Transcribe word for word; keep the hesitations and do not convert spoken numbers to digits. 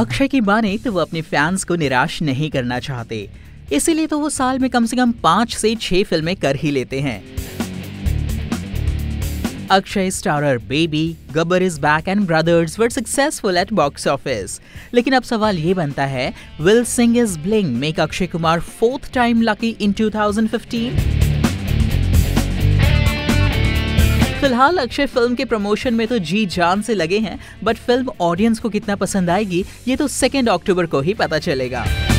अक्षय की माने तो वो अपने फैंस को निराश नहीं करना चाहते, इसीलिए तो वो साल में कम से कम पाँच से छह फिल्में कर ही लेते हैं। Akshay starrer Baby, Gabbar is back and Brothers were successful at box office. लेकिन अब सवाल ये बनता है, will Singh is bling make Akshay Kumar fourth time lucky in two thousand fifteen? फिलहाल अक्षय फिल्म के प्रमोशन में तो जी जान से लगे हैं, बट फिल्म ऑडियंस को कितना पसंद आएगी ये तो सेकेंड अक्टूबर को ही पता चलेगा।